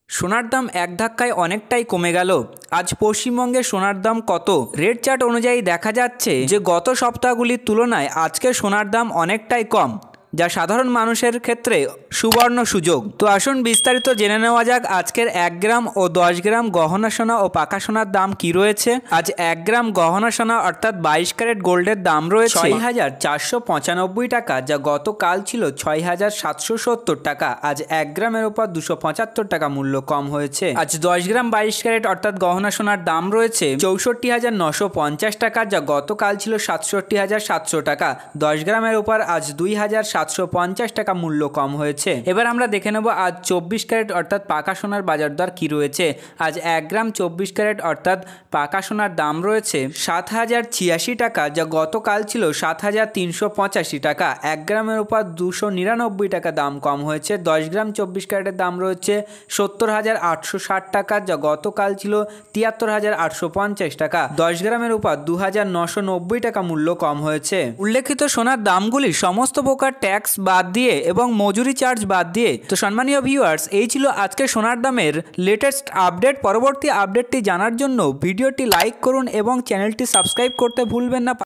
সোনার দাম এক ধাক্কায় অনেকটাই কমে গেল। আজ পশ্চিমবঙ্গে সোনার দাম কত? রেট চার্ট অনুযায়ী দেখা যাচ্ছে যে গত সপ্তাহগুলির তুলনায় আজকে সোনার দাম অনেকটাই কম, যা সাধারণ মানুষের ক্ষেত্রে সুবর্ণ সুযোগ। তো আসুন বিস্তারিত জেনে নেওয়া যাক আজকের 1 গ্রাম ও 10 গ্রাম গহনা সোনা ও পাকা সোনার দাম কি রয়েছে। আজ 1 গ্রাম গহনা সোনা অর্থাৎ 22 ক্যারেট গোল্ডের দাম রয়েছে 6,495 টাকা, যা গতকাল ছিল 6,770 টাকা। আজ 1 গ্রামের উপর 275 টাকা মূল্য কম হয়েছে। আজ 10 গ্রাম 22 ক্যারেট অর্থাৎ গহনা সোনার দাম রয়েছে 64,950 টাকা, যা গতকাল ছিল 67,700 টাকা। 10 গ্রামের উপর আজ 2,750 টাকা মূল্য কম হয়েছে। এবার আমরা দেখে নেব আজ 24 ক্যারেট অর্থাৎ পাকা সোনার বাজার দর কি রয়েছে। আজ 1 গ্রাম 24 ক্যারেট অর্থাৎ পাকা সোনার দাম রয়েছে 7,086 টাকা, যা গতকাল ছিল 7,385 টাকা। 1 গ্রামের উপর 299 টাকা দাম কম হয়েছে। 10 গ্রাম 24 ক্যারেটের দাম রয়েছে 70,860 টাকা, যা গতকাল ছিল 73,850 টাকা। 10 গ্রামের উপর 2,990 টাকা মূল্য কম হয়েছে। উল্লেখিত সোনার দামগুলি সমস্ত প্রকার ট্যাক্স বাদ দিয়ে এবং মজুরি চার্জ বাদ দিয়ে। তো সম্মানীয় ভিউয়ার্স, এই ছিল আজকে সোনার দামের লেটেস্ট আপডেট। পরবর্তী আপডেটটি জানার জন্য ভিডিওটি লাইক করুন এবং চ্যানেলটি সাবস্ক্রাইব করতে ভুলবেন না।